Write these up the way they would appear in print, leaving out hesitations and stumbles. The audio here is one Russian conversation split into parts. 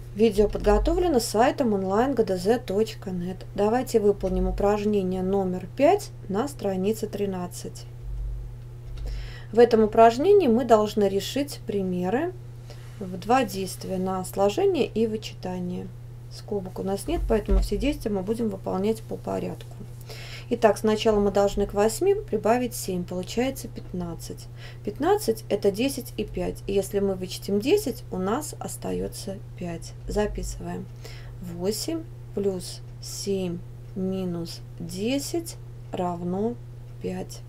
Видео подготовлено сайтом online.gdz.net. Давайте выполним упражнение номер 5 на странице 13. В этом упражнении мы должны решить примеры в два действия на сложение и вычитание. Скобок у нас нет, поэтому все действия мы будем выполнять по порядку. Итак, сначала мы должны к 8 прибавить 7, получается 15. 15 это 10 и 5. И если мы вычтем 10, у нас остается 5. Записываем. 8 плюс 7 минус 10 равно 5.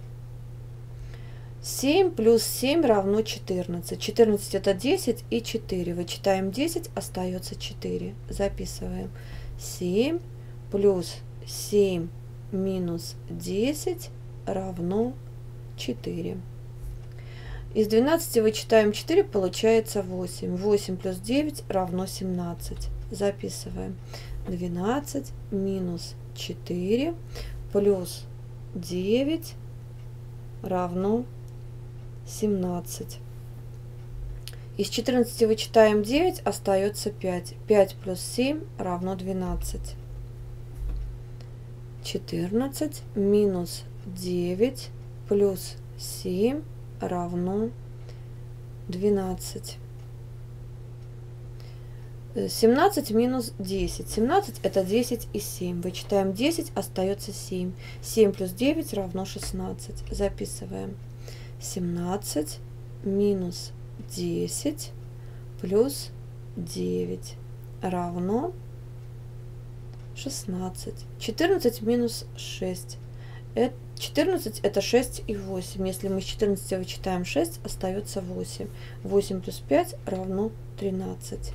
7 плюс 7 равно 14. 14 это 10 и 4. Вычитаем 10, остается 4. Записываем. 7 плюс 7 минус 10 равно 4. Из 12 вычитаем 4, получается 8. 8 плюс 9 равно 17. Записываем. 12 минус 4 плюс 9 равно 17. Из 14 вычитаем 9, остается 5. 5 плюс 7 равно 12. 14 минус 9 плюс 7 равно 12. 17 минус 10. 17 это 10 и 7. Вычитаем 10, остается 7. 7 плюс 9 равно 16. Записываем. 17 минус 10 плюс 9 равно 16. 14 минус 6. 14 это 6 и 8. Если мы с 14 вычитаем 6, остается 8. 8 плюс 5 равно 13.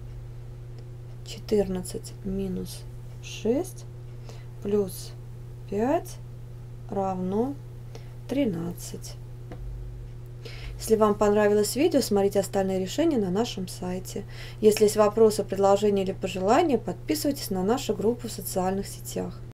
14 минус 6 плюс 5 равно 13. Если вам понравилось видео, смотрите остальные решения на нашем сайте. Если есть вопросы, предложения или пожелания, подписывайтесь на нашу группу в социальных сетях.